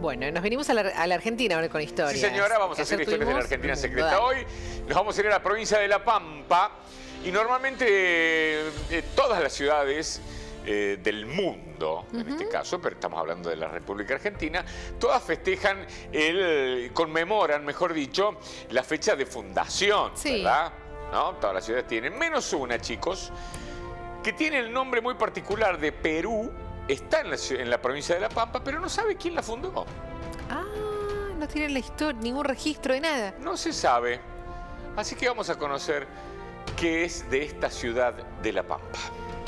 Bueno, nos venimos a la Argentina ahora con historias. Sí, señora, vamos a hacer historias de la Argentina secreta. Hoy nos vamos a ir a la provincia de La Pampa y normalmente todas las ciudades del mundo, en este caso, pero estamos hablando de la República Argentina, todas festejan, conmemoran, mejor dicho, la fecha de fundación, ¿verdad? ¿No? Todas las ciudades tienen, menos una, chicos, que tiene el nombre muy particular de Perú. Está en la provincia de La Pampa, pero no sabe quién la fundó. Ah, no tiene la historia, ningún registro de nada. No se sabe. Así que vamos a conocer qué es de esta ciudad de La Pampa.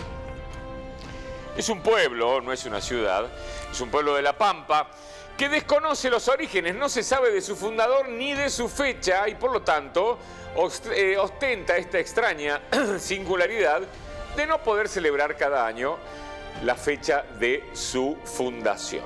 Es un pueblo, no es una ciudad, es un pueblo de La Pampa que desconoce los orígenes, no se sabe de su fundador ni de su fecha y por lo tanto ostenta esta extraña singularidad de no poder celebrar cada año la fecha de su fundación.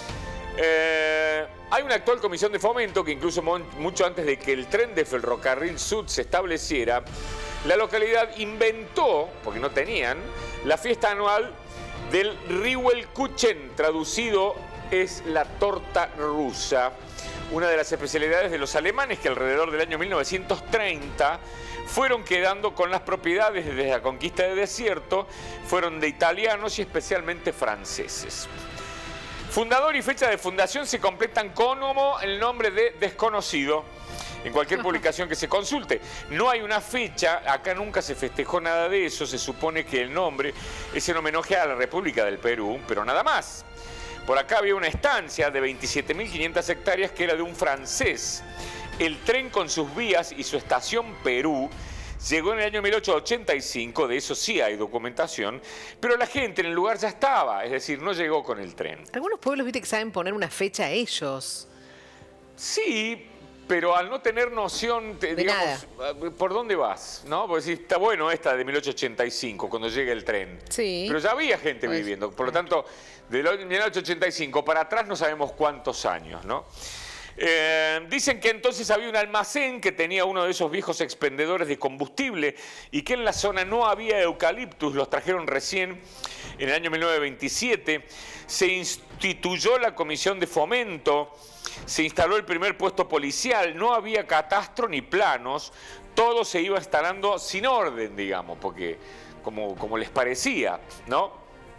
Hay una actual comisión de fomento que incluso mucho antes de que el tren de Ferrocarril Sud se estableciera, la localidad inventó, porque no tenían, la fiesta anual del Rihuelkuchen, traducido es la torta rusa, una de las especialidades de los alemanes que alrededor del año 1930 fueron quedando con las propiedades desde la conquista del desierto, fueron de italianos y especialmente franceses. Fundador y fecha de fundación se completan con el nombre de desconocido en cualquier publicación que se consulte. No hay una fecha, acá nunca se festejó nada de eso, se supone que el nombre es en homenaje a la República del Perú, pero nada más. Por acá había una estancia de 27.500 hectáreas que era de un francés. El tren con sus vías y su estación Perú llegó en el año 1885, de eso sí hay documentación, pero la gente en el lugar ya estaba, es decir, no llegó con el tren. Algunos pueblos, viste, que saben poner una fecha a ellos. Sí, pero al no tener noción, digamos, ¿por dónde vas? ¿No? Porque sí, está bueno esta de 1885, cuando llega el tren. Sí. Pero ya había gente viviendo, por lo tanto, de 1885 para atrás no sabemos cuántos años, ¿no? Dicen que entonces había un almacén que tenía uno de esos viejos expendedores de combustible y que en la zona no había eucaliptus, los trajeron recién en el año 1927, se instituyó la comisión de fomento, se instaló el primer puesto policial, no había catastro ni planos, todo se iba instalando sin orden, digamos, porque como les parecía, ¿no?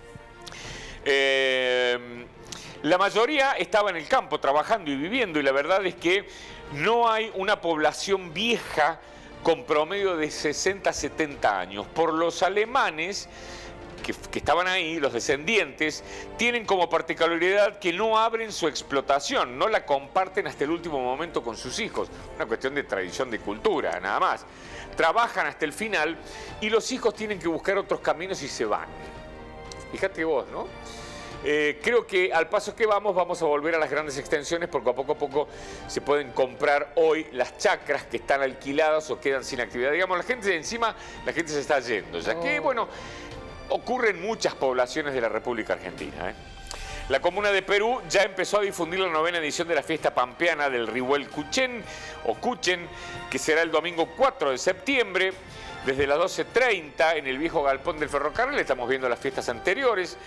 La mayoría estaba en el campo trabajando y viviendo y la verdad es que no hay una población vieja con promedio de 60 a 70 años. Por los alemanes que estaban ahí, los descendientes, tienen como particularidad que no abren su explotación, no la comparten hasta el último momento con sus hijos. Una cuestión de tradición, de cultura, nada más. Trabajan hasta el final y los hijos tienen que buscar otros caminos y se van. Fíjate vos, ¿no? Creo que al paso que vamos a volver a las grandes extensiones porque poco a poco se pueden comprar hoy las chacras que están alquiladas o quedan sin actividad. Digamos, la gente de encima, la gente se está yendo, ya que, bueno, ocurre en muchas poblaciones de la República Argentina, ¿eh? La comuna de Perú ya empezó a difundir la 9ª edición de la fiesta pampeana del Rihuelkuchen, o Kuchen, que será el domingo 4 de septiembre, desde las 12:30 en el viejo galpón del ferrocarril. Estamos viendo las fiestas anteriores.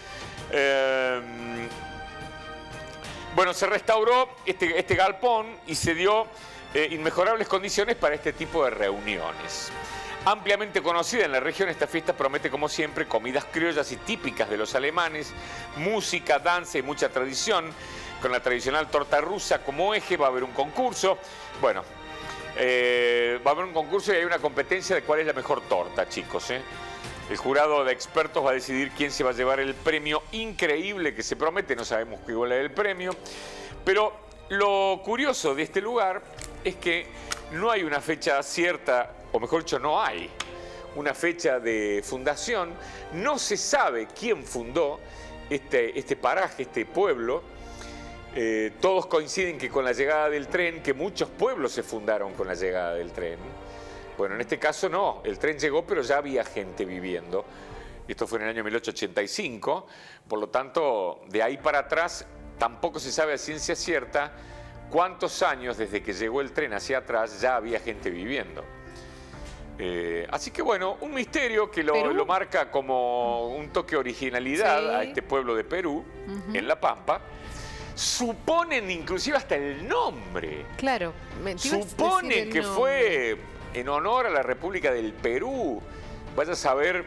Bueno, se restauró este galpón y se dio inmejorables condiciones para este tipo de reuniones. Ampliamente conocida en la región, esta fiesta promete, como siempre, comidas criollas y típicas de los alemanes, música, danza y mucha tradición. Con la tradicional torta rusa como eje va a haber un concurso. Bueno, va a haber un concurso y hay una competencia de cuál es la mejor torta, chicos, ¿eh? El jurado de expertos va a decidir quién se va a llevar el premio increíble que se promete. No sabemos qué igual es el premio. Pero lo curioso de este lugar es que no hay una fecha cierta, o mejor dicho, no hay una fecha de fundación. No se sabe quién fundó este paraje, este pueblo. Todos coinciden que con la llegada del tren, que muchos pueblos se fundaron con la llegada del tren. Bueno, en este caso no, el tren llegó pero ya había gente viviendo. Esto fue en el año 1885, por lo tanto, de ahí para atrás tampoco se sabe a ciencia cierta cuántos años desde que llegó el tren hacia atrás ya había gente viviendo. Así que bueno, un misterio que lo marca como un toque de originalidad a este pueblo de Perú, en La Pampa. Suponen inclusive hasta el nombre. Claro. Suponen que fue en honor a la República del Perú. Vaya a saber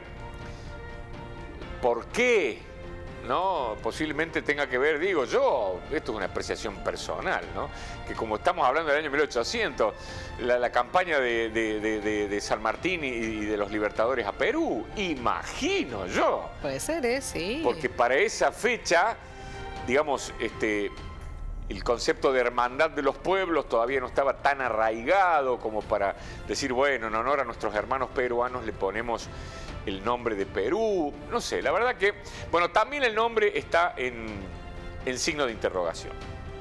por qué, ¿no? Posiblemente tenga que ver, digo yo, esto es una apreciación personal, ¿no? Que como estamos hablando del año 1800, la campaña de San Martín y de los libertadores a Perú, imagino yo. Puede ser, sí. Porque para esa fecha, digamos, el concepto de hermandad de los pueblos todavía no estaba tan arraigado como para decir, bueno, en honor a nuestros hermanos peruanos le ponemos el nombre de Perú. No sé, la verdad que, bueno, también el nombre está en signo de interrogación.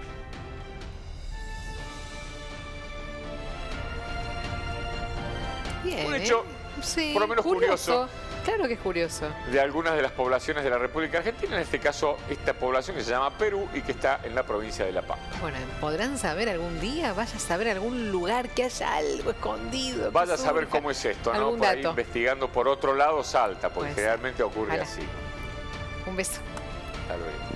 Bien, Un hecho, sí, por lo menos curioso. Claro que es curioso. De algunas de las poblaciones de la República Argentina, en este caso esta población que se llama Perú y que está en la provincia de La Pampa. Bueno, ¿podrán saber algún día? Vaya a saber algún lugar que haya algo escondido. Vaya a saber cómo es esto, ¿no? Por ahí investigando por otro lado salta, porque generalmente ocurre así. Un beso. Hasta luego.